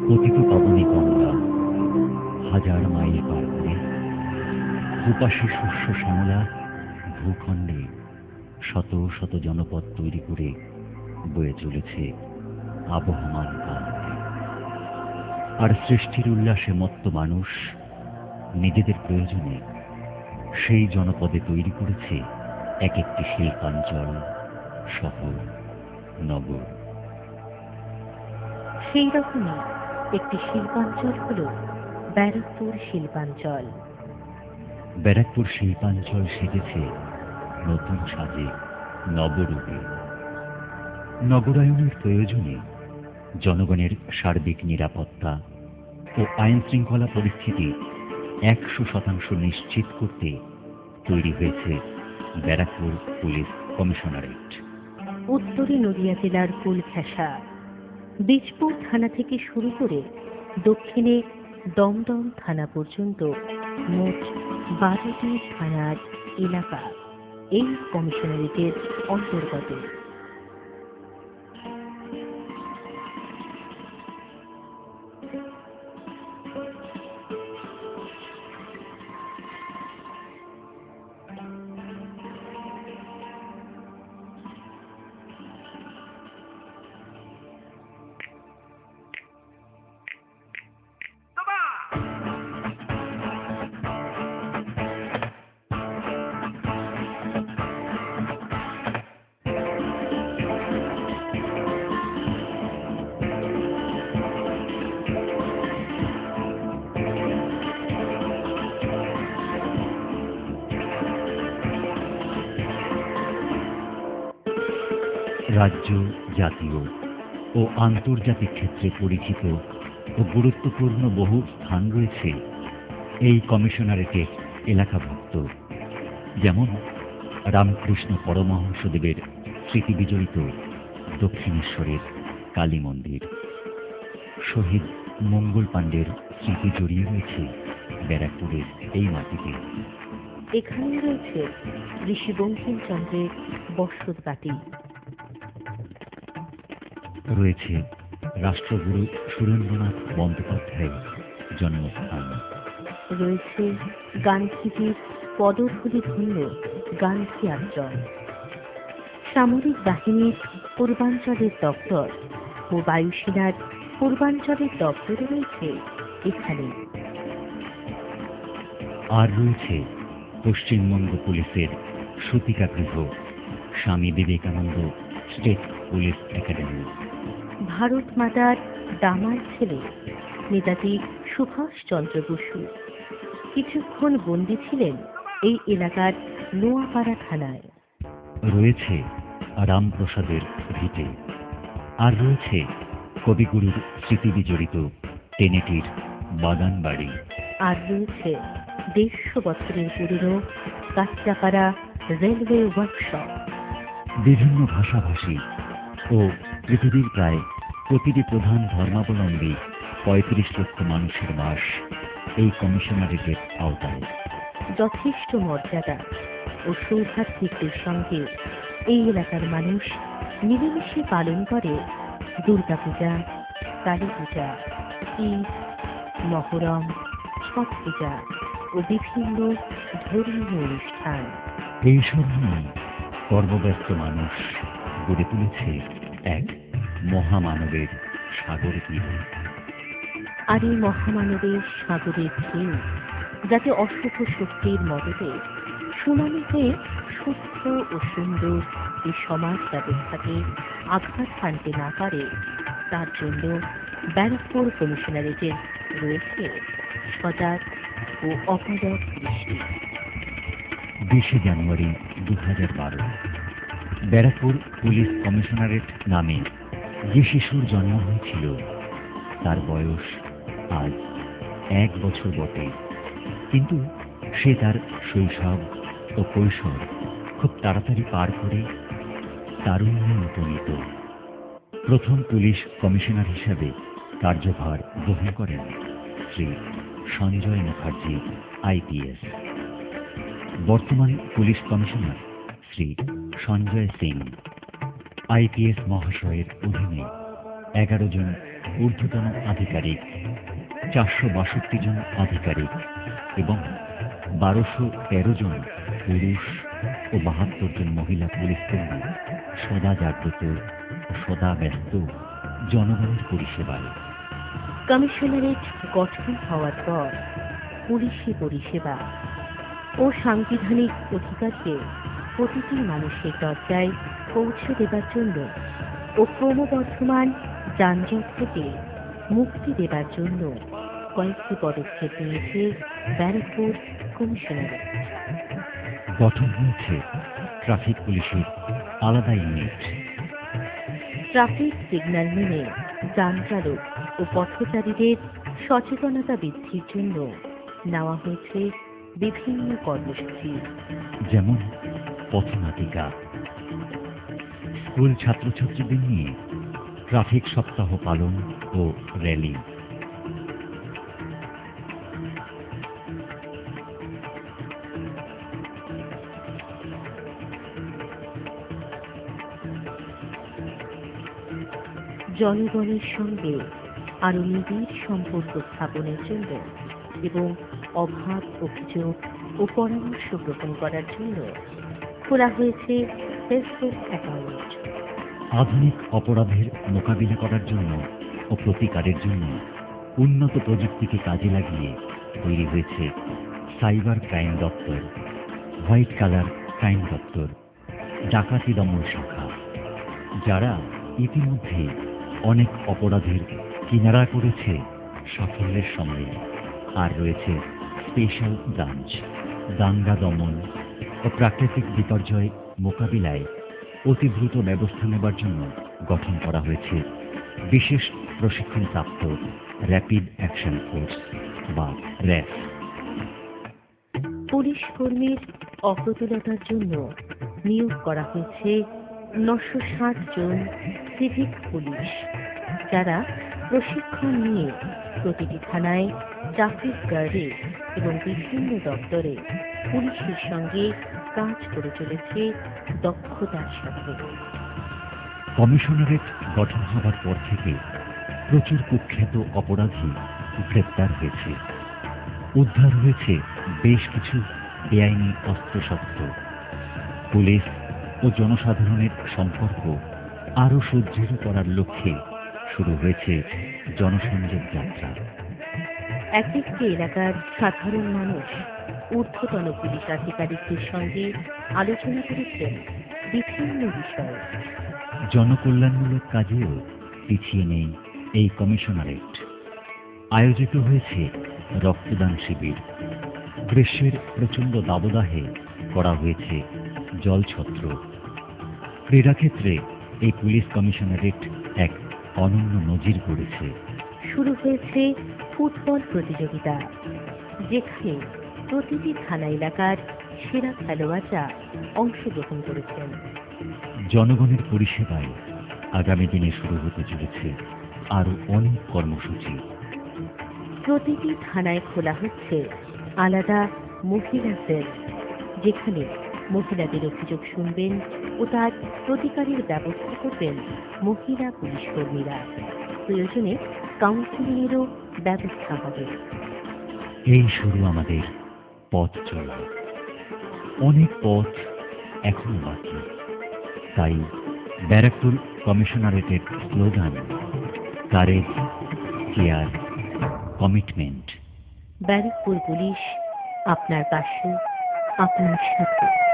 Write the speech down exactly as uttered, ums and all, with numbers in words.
পতিত পাবনী গঙ্গা হাজার mile per করে দুপাশে শস্য শ্যামলা ভূখণ্ডে শত শত জনপদ তৈরি করে বয়ে চলেছে আবহমান কান্তি। আর সৃষ্টির উল্লাসে মত্ত মানুষ নিজেদের প্রয়োজনে সেই জনপদে তৈরি করেছে এক একটি শিল্পাঞ্চল, শহর, নগর। সেই রকমই একটি শিল্পাঞ্চল হল ব্যারাকপুর শিল্পাঞ্চল। ব্যারাকপুর শিল্পাঞ্চল সেজেছে নতুন সাজে, নবরূপে। নগরায়নের প্রয়োজনে জনগণের সার্বিক নিরাপত্তা ও আইন শৃঙ্খলা পরিস্থিতি একশো শতাংশ নিশ্চিত করতে তৈরি হয়েছে ব্যারাকপুর পুলিশ কমিশনারেট। উত্তরে নদিয়া জেলার কুলঘেঁষা, বীজপুর থানা থেকে শুরু করে দক্ষিণে দমদম থানা পর্যন্ত মোট বারোটি থানার এলাকা এই কমিশনারেটের অন্তর্গত। রাজ্য, জাতীয় ও আন্তর্জাতিক ক্ষেত্রে পরিচিত ও গুরুত্বপূর্ণ বহু স্থান রয়েছে এই কমিশনারেটের এলাকাভুক্ত, যেমন রামকৃষ্ণ পরমহংসদেবের স্মৃতি বিজড়িত দক্ষিণেশ্বরের কালী মন্দির, শহীদ মঙ্গল পাণ্ডের স্মৃতি জড়িয়ে রয়েছে ব্যারাকপুরের এই মাটিতে। এখানে রয়েছে ঋষি বঙ্কিমচন্দ্রের বসতবাটি, রয়েছে রাষ্ট্রগুরু সুরেন্দ্রনাথ বন্দ্যোপাধ্যায়ের জন্মস্থান, রয়েছে গান্ধীজির পদধূলি ধন্য গান্ধী আশ্রম, সামরিক বাহিনীর পূর্বাঞ্চলের দপ্তর ও বায়ুসেনার পূর্বাঞ্চলের দপ্তর রয়েছে এখানে। আর রয়েছে পশ্চিমবঙ্গ পুলিশের সূতিকাগৃহ, Swami Vivekananda state police academy. Bharat মাতার দামাল ছেলে নেতাজি সুভাষ চন্দ্র বসু কিছুক্ষণ বন্দী ছিলেন এই এলাকার নোয়াপাড়া থানায়। রয়েছে রামপ্রসাদের ভিটে, আর রয়েছে কবিগুরুর স্মৃতি বিজড়িত টেনেটির বাগান বাড়ি, আর রয়েছে দেড়শো বছরের পুরনো কাঁচরাপাড়া রেলওয়ে ওয়ার্কশপ। বিভিন্ন ভাষাভাষী ও পৃথিবীর প্রায় প্রতিটি প্রধান ধর্মাবলম্বী পঁয়ত্রিশ লক্ষ মানুষের বাস এই কমিশনারেটের আওতায়। যথেষ্ট মর্যাদা ও সৌহার্দ্যের সঙ্গে এই এলাকার মানুষ মিলেমিশে পালন করে দুর্গাপূজা, কালী পূজা, ঈদ, মহরম, ছট পূজা ও বিভিন্ন ধর্মীয় অনুষ্ঠান। এইসব নিয়ে কর্মব্যস্ত মানুষ গড়ে তুলেছে এক মহামানবের সাগর তীর। আর এই মহামানবের সাগরের ঢেউ যাতে অশুভ শক্তির মদতে সুনামি হয়ে সুস্থ ও সুন্দর এই সমাজ ব্যবস্থাকে আঘাত হানতে না পারে, তার জন্য ব্যারাকপুর কমিশনারেটের রয়েছে সজাগ ও অপলক দৃষ্টি। বিশে জানুয়ারি দু হাজার বারো ব্যারাকপুর পুলিশ কমিশনারেট নামে যে শিশুর জন্ম হয়েছিল তার বয়স আজ এক বছর বটে, কিন্তু সে তার শৈশব ও কৈশোর খুব তাড়াতাড়ি পার করে তারুণ্যে উপনীত। প্রথম পুলিশ কমিশনার হিসাবে কার্যভার গ্রহণ করেন শ্রী সঞ্জয় মুখার্জি আইপিএস। বর্তমান police commissioner Shri Sanjay Singh IPS মহাশয়ের অধীনে এগারো জন ঊর্ধ্বতন আধিকারিক, চারশো বাষট্টি জন আধিকারিক এবং বারোশো তেরো জন পুরুষ ও বাহাত্তর জন মহিলা পুলিশ কর্মী সদা জাগ্রত ও সদা ব্যস্ত জনগণের পরিষেবায়। কমিশনারেট গঠন হওয়ার পর পুলিশি পরিষেবা ও সাংবিধানিক অধিকারকে প্রতিটি মানুষের দরজায় পৌঁছে দেবার জন্য ও ক্রমবর্ধমান যানজট থেকে মুক্তি দেবার জন্য কয়েকটি পদক্ষেপ নিয়েছে ব্যারাকপুর কমিশনারেট। গঠন হয়েছে ট্রাফিক পুলিশের আলাদা ইউনিট। ট্রাফিক সিগন্যাল মেনে যান চালক ও পথচারীদের সচেতনতা বৃদ্ধির জন্য নেওয়া হয়েছে বিভিন্ন কর্মসূচি, যেমন পথনাটিকা, স্কুল ছাত্রছাত্রীদের নিয়ে ট্রাফিক সপ্তাহ পালন ও র্যালি। জনগণের সঙ্গে আরো নিবিড় সম্পর্ক স্থাপনের জন্য এবং অভাব, অভিযোগ ও পরামর্শ গ্রহণ করার জন্য খোলা হয়েছে ফেসবুক অ্যাকাউন্ট। আধুনিক অপরাধের মোকাবিলা করার জন্য ও প্রতিকারের জন্য উন্নত প্রযুক্তিকে কাজে লাগিয়ে তৈরি হয়েছে সাইবার ক্রাইম দপ্তর, হোয়াইট কালার ক্রাইম দপ্তর, ডাকাতি দমন শাখা, যারা ইতিমধ্যে অনেক অপরাধের কিনারা করেছে সাফল্যের সঙ্গে। আর রয়েছে স্পেশাল ব্রাঞ্চ, দাঙ্গা দমন ও প্রাকৃতিক বিপর্যয় মোকাবিলায় অতি দ্রুত ব্যবস্থা নেবার জন্য গঠন করা হয়েছে বিশেষ প্রশিক্ষণপ্রাপ্ত র্যাপিড অ্যাকশন ফোর্স বা র্যাফ। পুলিশ কর্মীর অপ্রতুলতার জন্য নিয়োগ করা হয়েছে নশো ষাট জন সিভিক পুলিশ, যারা প্রশিক্ষণ নিয়ে প্রতিটি থানায় ট্রাফিক গার্ডে এবং বিভিন্ন দপ্তরে পুলিশের সঙ্গে কাজ করে চলেছে দক্ষতার সাথে। কমিশনারেট গঠন হবার পর থেকে প্রচুর কুখ্যাত অপরাধী গ্রেপ্তার হয়েছে, উদ্ধার হয়েছে বেশ কিছু বেআইনি অস্ত্রশস্ত্র। পুলিশ ও জনসাধারণের সম্পর্ক আরো সুদৃঢ় করার লক্ষ্যে শুরু হয়েছে জনসংযোগ যাত্রা। এক একটি এলাকার সাধারণ মানুষ ঊর্ধ্বতন পুলিশ আধিকারিকদের সঙ্গে আলোচনা করেছেন বিভিন্ন বিষয়ে। জনকল্যাণমূলক কাজেও পিছিয়ে নেই এই কমিশনারেট। আয়োজিত হয়েছে রক্তদান শিবির, গ্রীষ্মের প্রচণ্ড দাবদাহে করা হয়েছে জলছত্র। ক্রীড়াক্ষেত্রে এই পুলিশ কমিশনারেট এক অনন্য নজির গড়েছে। শুরু হয়েছে ফুটবল প্রতিযোগিতা, যেখানে প্রতিটি থানা এলাকার সেরা খেলোয়াড়রা অংশগ্রহণ করেছেন। জনগণের পরিষেবায় আগামী দিনে শুরু হতে চলেছে আরো অনেক কর্মসূচি। প্রতিটি থানায় খোলা হচ্ছে আলাদা মহিলা সেল, যেখানে মহিলাদের অভিযোগ শুনবেন ও তার প্রতিকারের ব্যবস্থা করবেন মহিলা পুলিশ কর্মীরা। প্রয়োজনে কাউন্সিলিংয়েরও ব্যবস্থা হবে। এই শুরু আমাদের পথ চলা, অনেক পথ এখনো বাকি। তাই ব্যারাকপুর কমিশনারেটের slogan courage, care, commitment. Barrackpore police আপনার পাশে, আপনার সাথে।